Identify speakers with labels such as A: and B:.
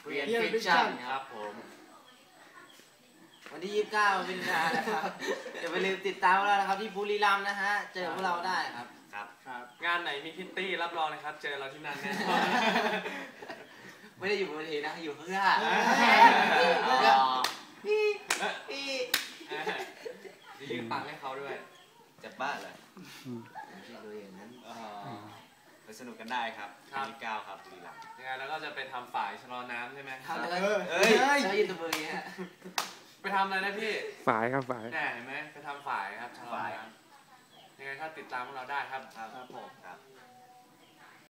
A: เรียนฟิชชั่น
B: ครับผม
A: วันที่29มิถุนายนนะครับอย่าไปลืมติดตามเรานะครับที่บุรีรัมย์นะฮะเจอพวกเราได้ครับ
B: งานไหนมีคิตตี้รับรองนะครับเจอเราที่นั่นแน่นอน
A: ไม่ได้อยู่บนเวทีนะอยู่ข้างหน้าพี่
B: ยืนปังให้เขาด้วย
C: จะบ้าเลย
A: ไม่ใช่เลยอย่างนั้น
C: ไปสนุกกันได้ครับที่9ครับบุรีรัมย์
B: ยังไงแล้วก็จะไปทำฝ่ายชะลอน้ำใช่ไหมครับ
A: ใช่ยืนตัวมืออย่างเงี้ย
B: ไปทำอะไรนะพี่
D: ฝ่ายครับฝ่าย
B: แน่เห็นไหมไปทำฝ่ายครับชะลอน้ำยังไงถ้าติดตามพวกเราได้ครับ
C: ครับผมครับ